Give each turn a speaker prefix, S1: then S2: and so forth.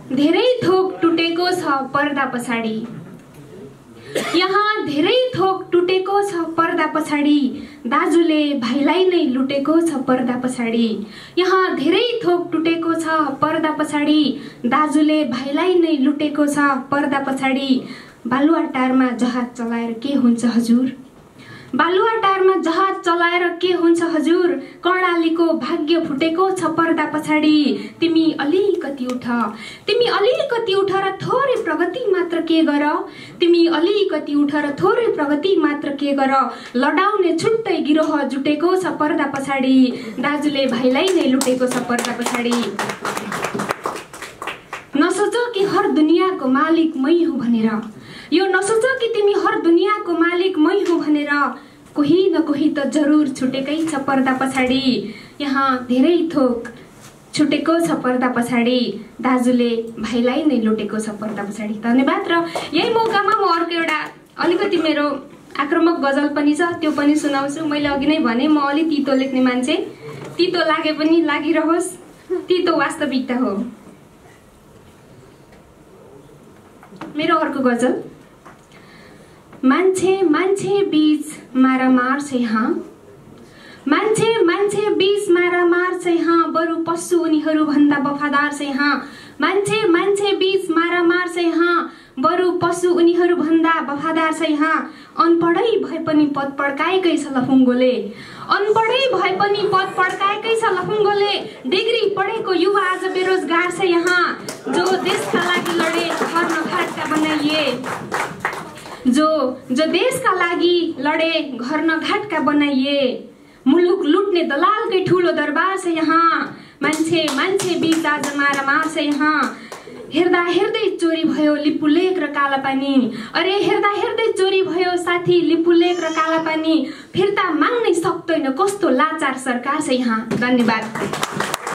S1: धेरै थोक टुटेको छ पर्दा पछाडि, यहाँ धेरै थोक टुटेको छ पर्दा पछाडि, दाजुले भाइलाई नै लुटेको छ पर्दा पछाडि। यहाँ धेरै थोक टुटेको छ पर्दा पछाडि, दाजुले भाइलाई नै लुटेको छ पर्दा पछाडि। बालुवाटारमा जहाज चलाएर के हुन्छ हजुर, बालुवाटारमा जहाज चलाएर के हुन्छ हजुर, कर्णालीको भाग्य फुटेको छ पर्दा पछाडि। तिमी अलिकति उठ, तिमी अलिकति उठ र थोरै प्रगति मात्र के गर, तिमी अलिकति उठ र थोरै प्रगति मात्र के गर। लडाउने छुट्टै गिरोह जुटेको छ पर्दा पछाडि, दाजुले भाइलाई नै लुटेको छ पर्दा पछाडि। नसोच कि हर दुनियाँको मालिक मै हुँ भनेर, यो नसोच कि तिमी हर दुनियाँको मालिक मै हुँ भनेर, कोही न कोही त जरुर छुटेकै छ पर्दा पछाडि। यहाँ धेरै थोक छुटेको छ पर्दा पछाडि, दाजुले भाइलाई नै लुटेको छ पर्दा पछाडि। धन्यवाद। र यही मौकामा म अर्को एउटा अलिकति मेरो आक्रामक गजल पनि छ, त्यो पनि सुनाउँछु। मैले अघि नै भने म अलि तितो लेख्ने मान्छे, तितो लागे पनि लागिरहोस्, तितो वास्तविकता हो। मेरो अर्को गजल। मान्छे मान्छे बीच मारामार छ यहाँ, मान्छे मान्छे बीच मारामार छ यहाँ, बरु पशु उनीहरू भन्दा वफादार छ यहाँ। मान्छे मान्छे बीच मारामार छ यहाँ, बरु पशु उनीहरू भन्दा वफादार छ यहाँ। अनपढै भए पनि पद पड्काएकै छ लफुङ्गोले, अनपढै भए पनि पद पड्काएकै छ लफुङ्गोले। डिग्री पढेको युवा आज बेरोजगार छ यहाँ, जो देशका लागि लडे घर नघाटका बनाइए, जो देशका लागि लडे घर नघाटका बनाइए। मुलुक लुट्ने दलालकै ठुलो दरबार छ यहाँ, मान्छे मान्छे बीच आज मारामार छ यहाँ। हेर्दा हेर्दै चोरी भयो लिपुलेख र कालापानी, अरे हेर्दा हेर्दै चोरी भयो साथी लिपुलेख र कालापानी। फिर्ता माग्नै सक्दैन कस्तो लाचार सरकार छ यहाँ। धन्यवाद।